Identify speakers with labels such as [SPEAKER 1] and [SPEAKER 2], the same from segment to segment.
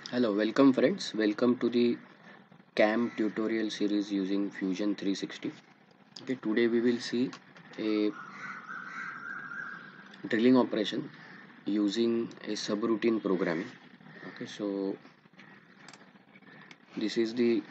[SPEAKER 1] Hello, welcome friends. Welcome to the CAM tutorial series using Fusion 360. Okay, today we will see a drilling operation using a subroutine programming. Okay, so this is the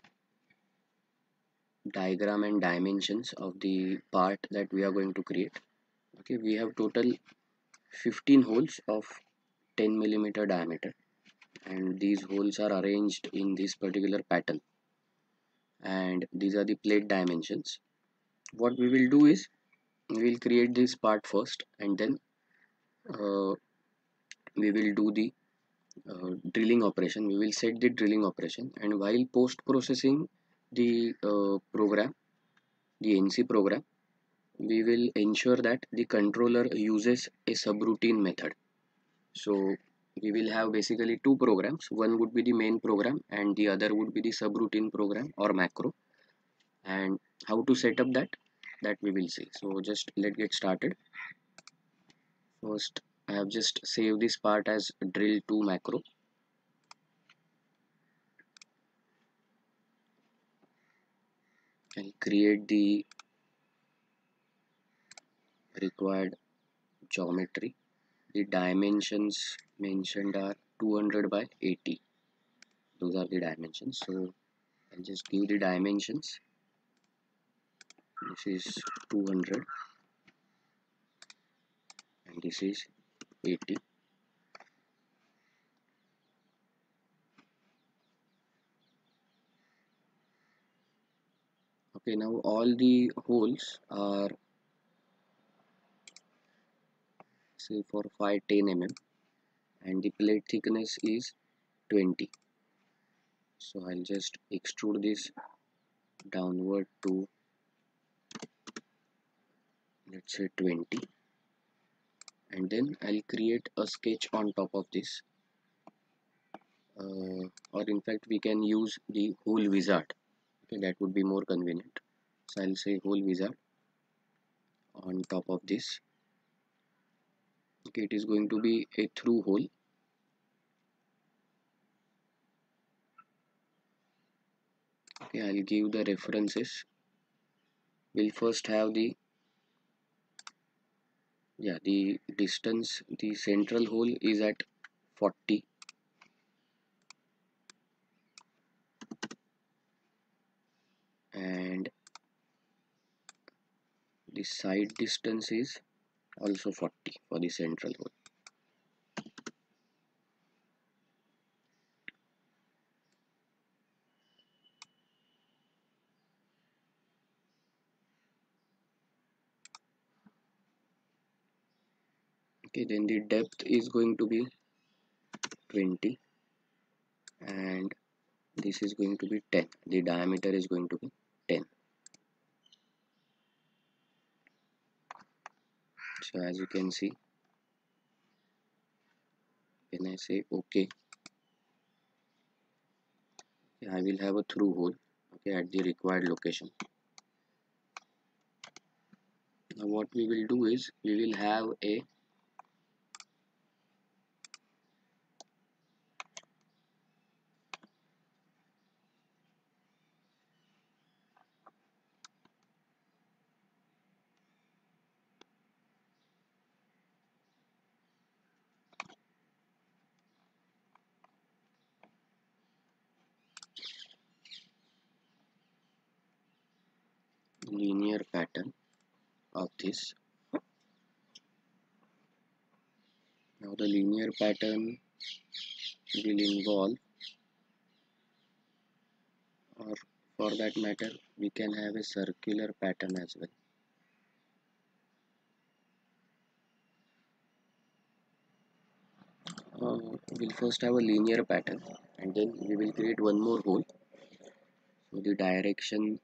[SPEAKER 1] diagram and dimensions of the part that we are going to create. Okay, we have total 15 holes of 10 millimeter diameter, and these holes are arranged in this particular pattern, and these are the plate dimensions. What we will do is we will create this part first, and then uh, we will do the drilling operation. We will set the drilling operation, and while post processing the program, the NC program, we will ensure that the controller uses a subroutine method. So we will have basically two programs. One would be the main program and the other would be the subroutine program or macro. And how to set up that we will see. So just let's get started. First, I have just saved this part as drill to macro. I'll create the required geometry. The dimensions mentioned are 200 by 80. Those are the dimensions. So I'll just give the dimensions. This is 200 and this is 80. Okay, now all the holes are say for 510 mm and the plate thickness is 20. So I'll just extrude this downward to, let's say, 20, and then I'll create a sketch on top of this, or in fact we can use the hole wizard. Okay, that would be more convenient. So I'll say hole wizard on top of this. Okay, it is going to be a through hole. Okay, I'll give the references. We'll first have the distance. The central hole is at 40, and the side distance is also 40 for the central hole. Okay, then the depth is going to be 20 and this is going to be 10. The diameter is going to be 10. So as you can see, when I say OK, I will have a through hole, okay, at the required location. Now what we will do is we will have a linear pattern of this. Now the linear pattern will involve, or for that matter we can have a circular pattern as well. We'll first have a linear pattern and then we will create one more hole. So the direction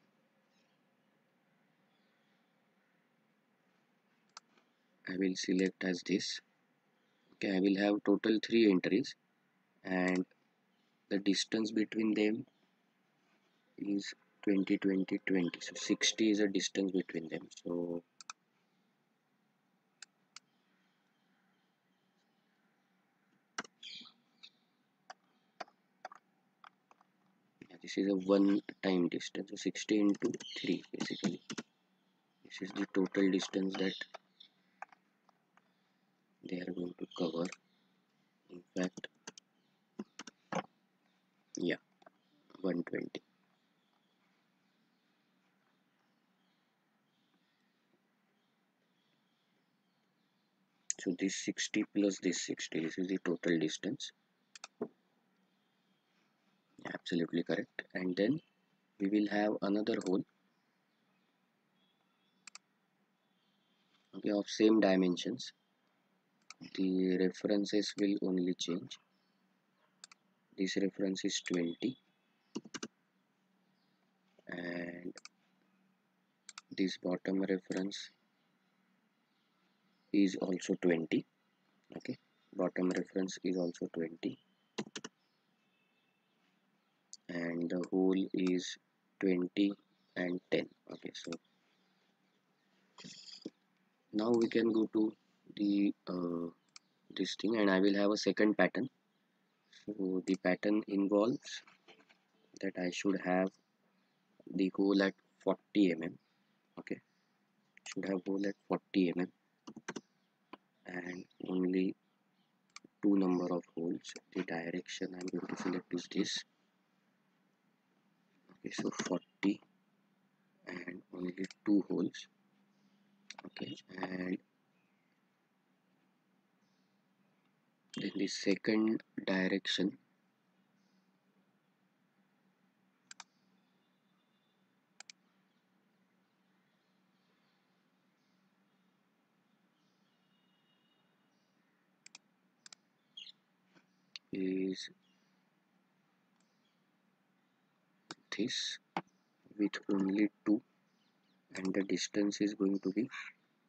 [SPEAKER 1] I will select as this. Okay, I will have total 3 entries and the distance between them is 20 20 20. So 60 is a distance between them. So This is a one time distance, so 60 into 3 basically. This is the total distance that they are going to cover. In fact, yeah, 120. So this 60 plus this 60, this is the total distance. Absolutely correct. And then we will have another hole, okay, of same dimensions. The references will only change. This reference is 20 and this bottom reference is also 20. Okay, bottom reference is also 20 and the hole is 20 and 10. Okay, so now we can go to the this thing, and I will have a second pattern. So the pattern involves that I should have the hole at 40 mm. Okay, should have hole at 40 mm and only two number of holes. The direction I'm going to select is this. Okay, so 40 and only two holes. Okay, and then the second direction is this with only two, and the distance is going to be,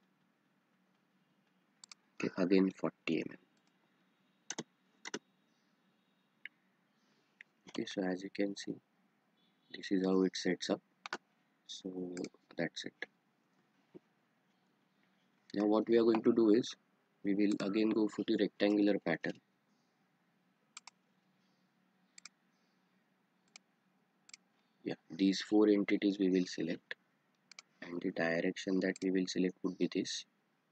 [SPEAKER 1] okay, again 40 mm. Okay, so as you can see, this is how it sets up. So that's it. Now what we are going to do is we will again go for the rectangular pattern. Yeah, these four entities we will select, and the direction that we will select would be this.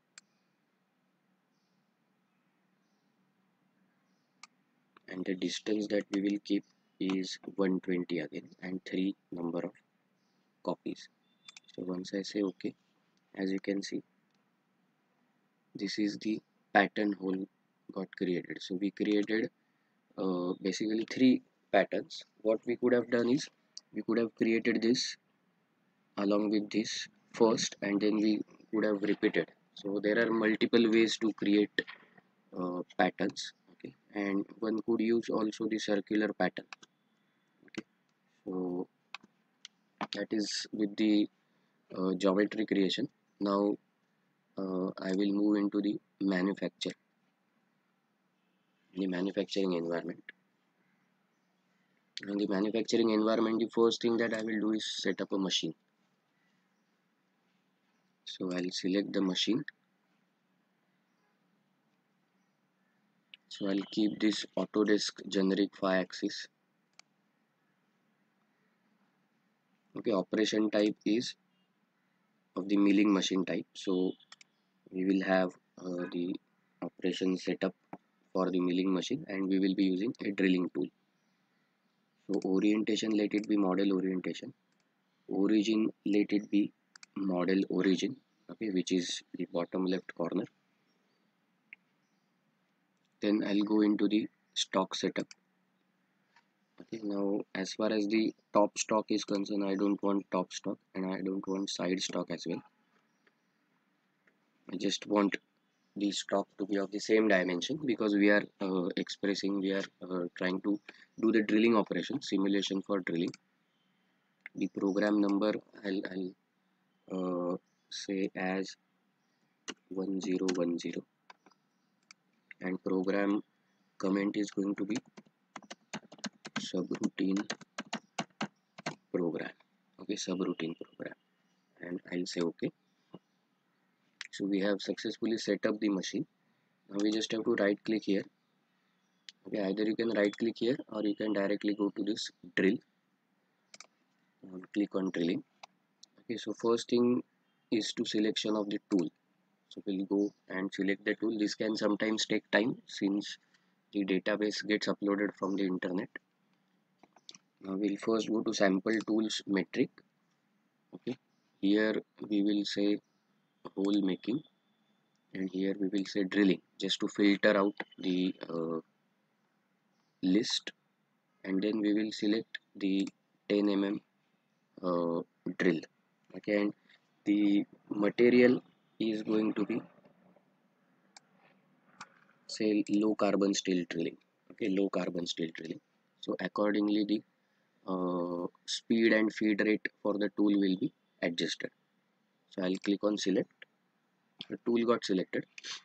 [SPEAKER 1] And the distance that we will keep is 120 again, and three number of copies. So once I say okay, as you can see, this is the pattern hole got created. So we created basically three patterns. What we could have done is we could have created this along with this first, and then we could have repeated. So there are multiple ways to create patterns. Okay, and one could use also the circular pattern. Okay, so that is with the geometry creation. Now I will move into the manufacturing environment. In the manufacturing environment, the first thing that I will do is set up a machine. So I'll select the machine. So I'll keep this Autodesk generic 5-axis. Okay, operation type is of the milling machine type. So we will have the operation setup for the milling machine, and we will be using a drilling tool. So orientation, let it be model orientation. Origin, let it be model origin. Okay, which is the bottom left corner. Then I'll go into the stock setup. Okay, now as far as the top stock is concerned, I don't want top stock and I don't want side stock as well. I just want the stock to be of the same dimension, because we are trying to do the drilling operation, simulation for drilling. The program number I'll say as 1010, and program comment is going to be subroutine program. Okay, subroutine program, and I'll say okay. So we have successfully set up the machine. Now we just have to right click here. Okay, either you can right click here or you can directly go to this drill. click on drilling. Okay, so first thing is to selection of the tool. So we'll go and select the tool. This can sometimes take time since the database gets uploaded from the internet. Now we'll first go to sample tools metric. Okay, here we will say hole making, and here we will say drilling, just to filter out the list. And then we will select the 10 uh, drill. Okay, and the material is going to be, say, low carbon steel drilling. Okay, low carbon steel drilling. So accordingly the speed and feed rate for the tool will be adjusted. So I'll click on select. The tool got selected.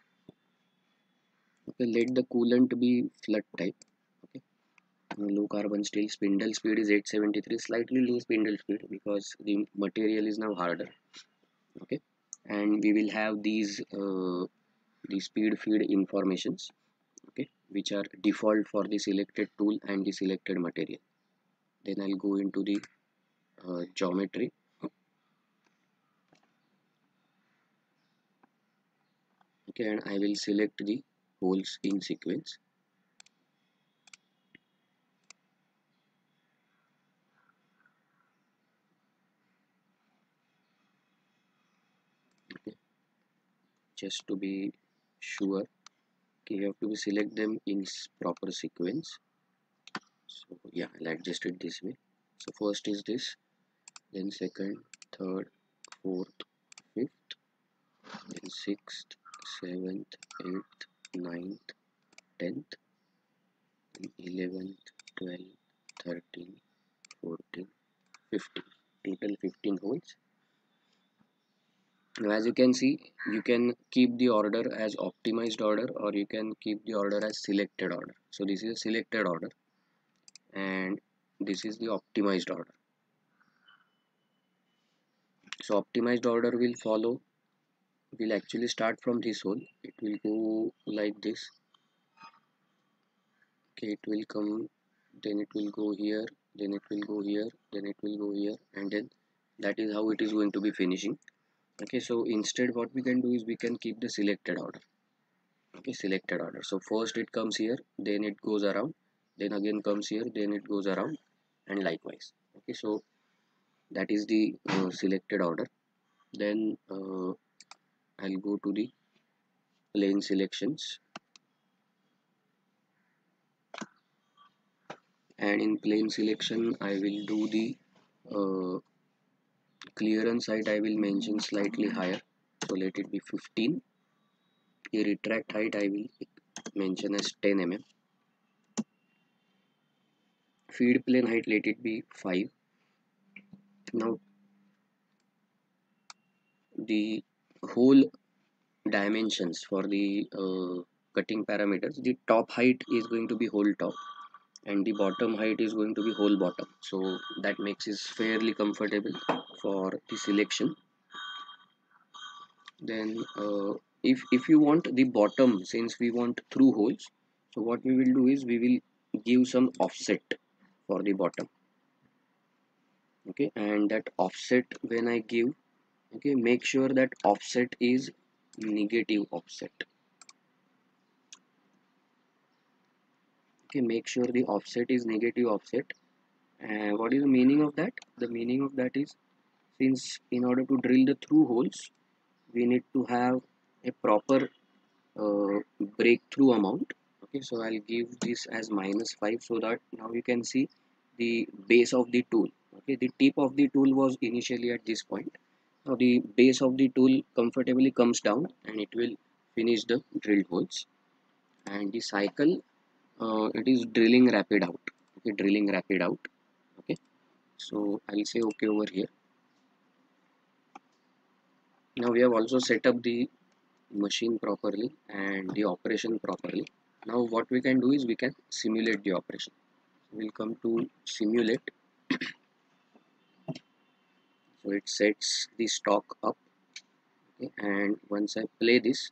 [SPEAKER 1] Okay, let the coolant be flood type. Okay, low carbon steel, spindle speed is 873, slightly low spindle speed because the material is now harder. Okay, and we will have these the speed feed informations, okay, which are default for the selected tool and the selected material. Then I'll go into the geometry. Okay, and I will select the holes in sequence. Okay, just to be sure, okay, you have to select them in proper sequence. So yeah, I'll adjust it this way. So first is this, then second, third, fourth, fifth, then sixth, seventh, eighth, ninth, 10th, 11th, 12th, 13th, 14th, 15th. Total 15 holes. Now as you can see, you can keep the order as optimized order, or you can keep the order as selected order. So this is a selected order and this is the optimized order. So optimized order will follow, will actually start from this hole. It will go like this. Okay, it will come, then it will go here, then it will go here, then it will go here, and then that is how it is going to be finishing. Okay, so instead what we can do is we can keep the selected order. Okay, selected order. So first it comes here, then it goes around, then again comes here, then it goes around, and likewise. Okay, so that is the selected order. Then I'll go to the plane selections, and in plane selection I will do the uh, clearance height. I will mention slightly higher, so let it be 15. The retract height I will mention as 10 mm. Feed plane height, let it be 5. Now the whole dimensions for the cutting parameters, the top height is going to be whole top and the bottom height is going to be whole bottom, so that makes it fairly comfortable for the selection. Then if you want the bottom, since we want through holes, so what we will do is we will give some offset for the bottom. Okay, and that offset, when I give, okay, make sure that offset is negative offset. Okay, make sure the offset is negative offset. And what is the meaning of that? The meaning of that is, since in order to drill the through holes we need to have a proper uh, breakthrough amount. Okay, so I'll give this as -5, so that now you can see the base of the tool. Okay, the tip of the tool was initially at this point. Now the base of the tool comfortably comes down and it will finish the drilled holes. And the cycle, it is drilling rapid out. Okay, drilling rapid out. Okay, so I'll say okay over here. Now we have also set up the machine properly and the operation properly. Now what we can do is we can simulate the operation. We'll come to simulate. So it sets the stock up. Okay, and once I play this,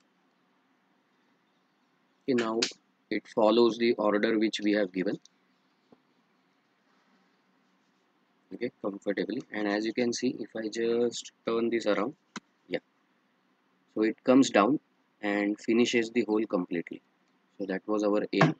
[SPEAKER 1] okay, now it follows the order which we have given. okay, comfortably. And as you can see, if I just turn this around, yeah, so it comes down and finishes the hole completely. So that was our aim.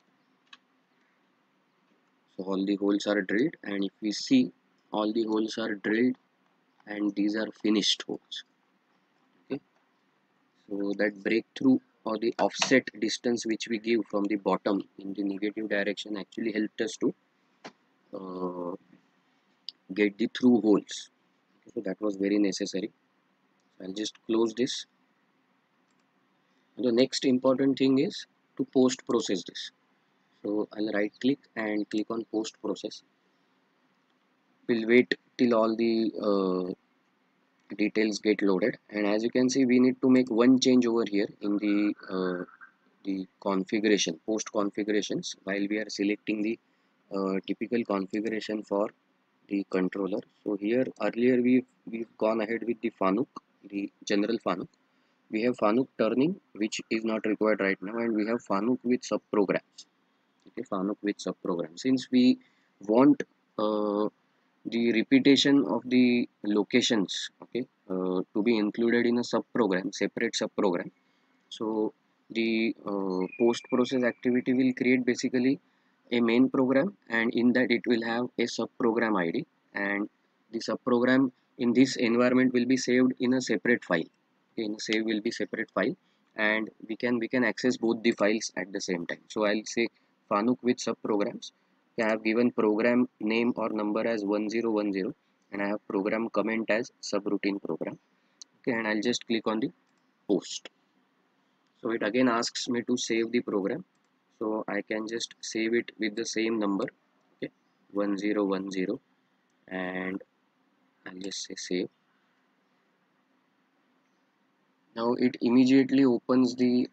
[SPEAKER 1] So all the holes are drilled, and if we see, all the holes are drilled and these are finished holes. Okay, so that breakthrough or the offset distance which we give from the bottom in the negative direction actually helped us to uh, get the through holes. So that was very necessary. So I'll just close this. The next important thing is to post process this. So I'll right click and click on post process. We'll wait till all the details get loaded, and as you can see, we need to make one change over here in the configuration, post configurations, while we are selecting the typical configuration for the controller. So here earlier we've gone ahead with the Fanuc, the general Fanuc. We have Fanuc turning, which is not required right now, and we have Fanuc with subprograms. Okay, Fanuc with subprogram. Since we want the repetition of the locations, okay, to be included in a subprogram, separate subprogram. So the post process activity will create basically a main program, and in that it will have a subprogram ID, and the subprogram in this environment will be saved in a separate file. Okay, in save will be separate file, and we can access both the files at the same time. So I'll say Fanuc with subprograms. I have given program name or number as 1010, and I have program comment as subroutine program. Okay, and I'll just click on the post. So it again asks me to save the program. So I can just save it with the same number, okay, 1010, and I'll just say save. Now it immediately opens the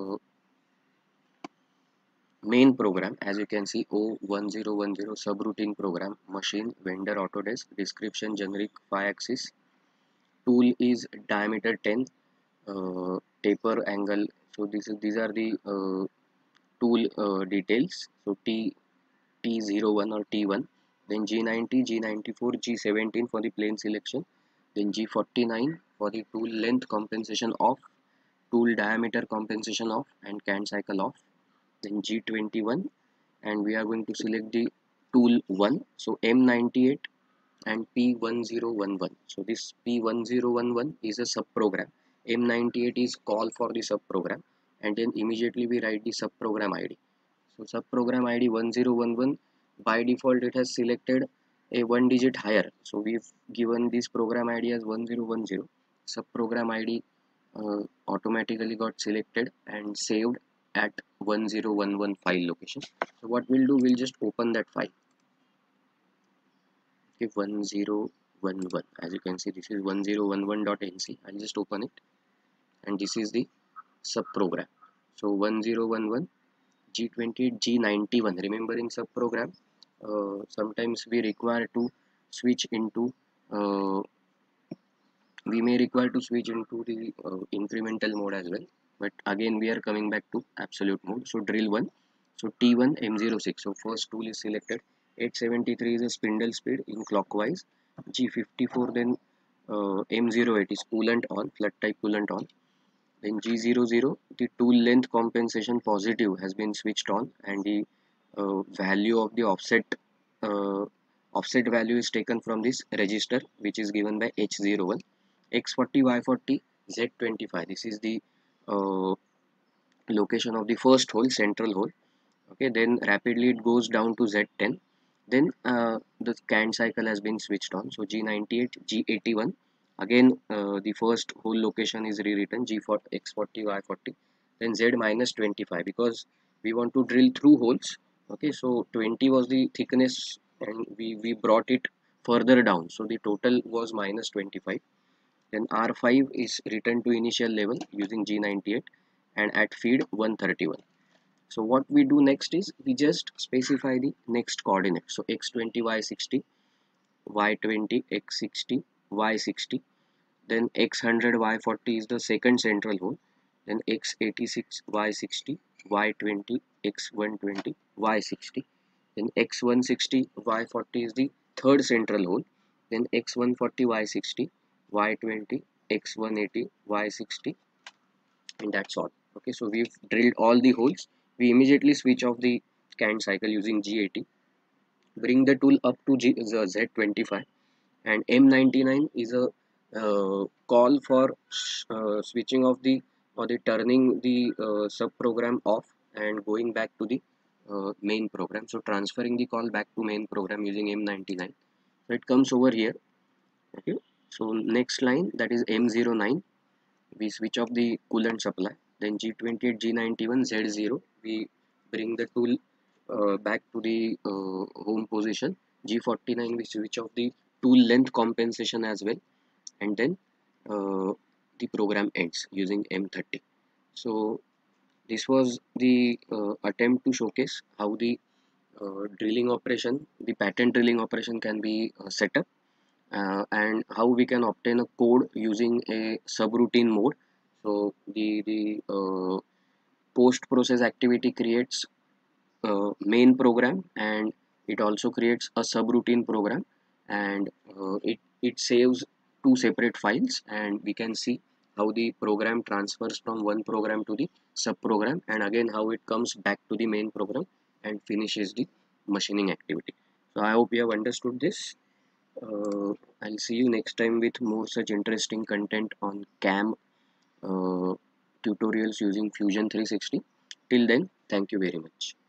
[SPEAKER 1] main program. As you can see, O1010 subroutine program, machine, vendor, Autodesk, description, generic, 5 axis, tool is diameter 10, taper angle. So these are the tool details. So T01 or T1, then G90, G94, G17 for the plane selection, then G49 for the tool length compensation off, tool diameter compensation off, and can cycle off, then G21, and we are going to select the tool 1, so M98 and P1011. So this P1011 is a subprogram, M98 is call for the subprogram, and then immediately we write the subprogram ID. So subprogram ID 1011, by default it has selected a one digit higher. So we've given this program ID as 1010. Subprogram ID automatically got selected and saved at 1011 file location. So what we'll do, we'll just open that file. Okay, 1011. As you can see, this is 1011.nc. I'll just open it, and this is the subprogram. So 1011 G28 G91. Remember, in subprogram sometimes we require to switch into we may require to switch into the incremental mode as well, but again we are coming back to absolute mode. So drill 1, so T1 M06. So first tool is selected. 873 is a spindle speed in clockwise. G54, then M08 is coolant on, flood type coolant on. Then G00, the tool length compensation positive has been switched on, and the value of the uh, offset value is taken from this register, which is given by H01. X40, Y40, Z25. This is the uh, location of the first hole, central hole. Okay, then rapidly it goes down to Z10. Then the CANT cycle has been switched on. So G98, G81. Again, the first hole location is rewritten, G40, X40, Y40. Then Z minus 25, because we want to drill through holes. Okay, so 20 was the thickness, and we brought it further down. So the total was minus 25. Then R5 is written to initial level using G98, and at feed 131. So what we do next is we just specify the next coordinate. So x20, y60, y20, x60, y60. Then x100, y40 is the second central hole. Then x86, y60, y20, x120, y60. Then x160, y40 is the third central hole, then x140, y60, y20, x180, y60, and that's all. Okay, so we've drilled all the holes. We immediately switch off the scan cycle using G80, bring the tool up to the Z25, and M99 is a call for switching off the or the turning the sub program off and going back to the main program. So transferring the call back to main program using M99. So it comes over here. Okay, so next line, that is M09, we switch off the coolant supply. Then G28, G91, Z0, we bring the tool back to the home position. G49, we switch off the tool length compensation as well, and then the program ends using M30. So this was the attempt to showcase how the drilling operation, the pattern drilling operation can be set up, and how we can obtain a code using a subroutine mode. So the post process activity creates main program, and it also creates a subroutine program, and it saves two separate files, and we can see how the program transfers from one program to the sub program, and again how it comes back to the main program and finishes the machining activity. So I hope you have understood this. I'll see you next time with more such interesting content on CAM uh, tutorials using Fusion 360. Till then, thank you very much.